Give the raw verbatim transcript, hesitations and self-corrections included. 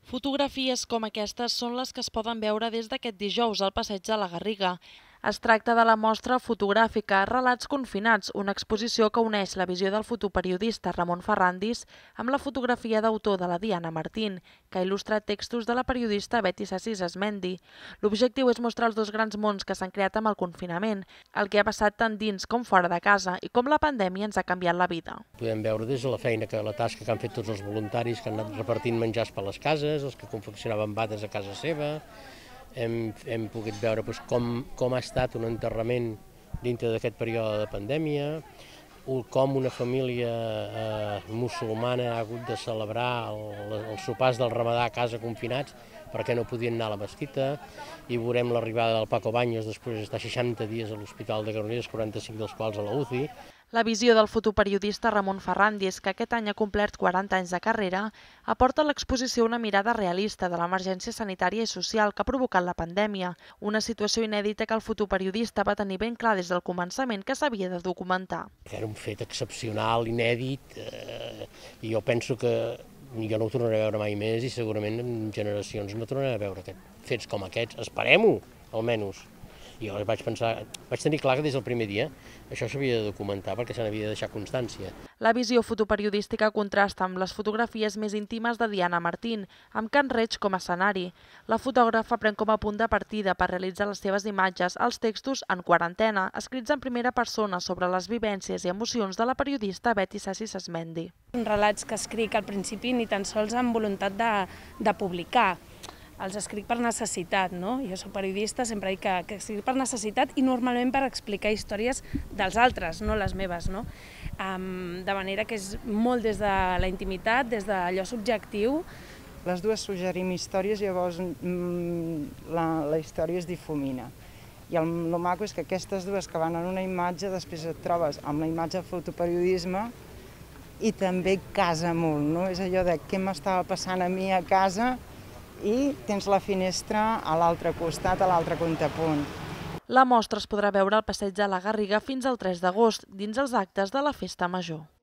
Fotografies com aquestes són les que es poden veure des d'aquest dijous al Passeig de la Garriga. Es tracta de la mostra fotogràfica Relats confinats, una exposició que uneix la visió del fotoperiodista Ramon Ferrandis amb la fotografia d'autor de la Diana Martín, que ha il·lustrat textos de la periodista Betty Sassis Esmendi. L'objectiu és mostrar els dos grans mons que s'han creat amb el confinament, el que ha passat tant dins com fora de casa i com la pandèmia ens ha canviat la vida. Podem veure des de la feina, que la tasca que han fet tots els voluntaris que han anat repartint menjars per les cases, els que confeccionaven bates a casa seva. Hem, hem pogut veure doncs, com, com ha estat un enterrament dintre d'aquest període de pandèmia, com una família eh, musulmana ha hagut de celebrar el, els sopars del Ramadà a casa confinats perquè no podien anar a la mesquita, i veurem l'arribada del Paco Baños després d'estar seixanta dies a l'Hospital de Granollers, quaranta-cinc dels quals a la U C I. La visió del fotoperiodista Ramon Ferrandis, que aquest any ha complert quaranta anys de carrera, aporta a l'exposició una mirada realista de l'emergència sanitària i social que ha provocat la pandèmia, una situació inèdita que el fotoperiodista va tenir ben clar des del començament que s'havia de documentar. Era un fet excepcional, inèdit, eh, i jo penso que jo no ho tornaré a veure mai més i segurament en generacions no tornaré a veure fets com aquests. Esperem-ho, almenys. I jo vaig pensar, vaig tenir clar que des del primer dia això s'havia de documentar perquè se n'havia de deixar constància. La visió fotoperiodística contrasta amb les fotografies més íntimes de Diana Martín, amb Can Reig com a escenari. La fotògrafa pren com a punt de partida per realitzar les seves imatges els textos En quarantena, escrits en primera persona sobre les vivències i emocions de la periodista Betty Sassis Esmendi. Són relats que escric al principi ni tan sols amb voluntat de, de publicar. Els escric per necessitat, no? Jo soc periodista, sempre dic que, que escric per necessitat i normalment per explicar històries dels altres, no les meves, no? Um, de manera que és molt des de la intimitat, des d'allò subjectiu. Les dues suggerim històries, llavors mm, la, la història es difumina. I el, el maco és que aquestes dues que van en una imatge, després et trobes amb la imatge del fotoperiodisme i també casa molt, no? És allò de què m'estava passant a mi a casa i tens la finestra a l'altre costat, a l'altre contrapunt. La mostra es podrà veure al Passeig de la Garriga fins al tres d'agost, dins els actes de la Festa Major.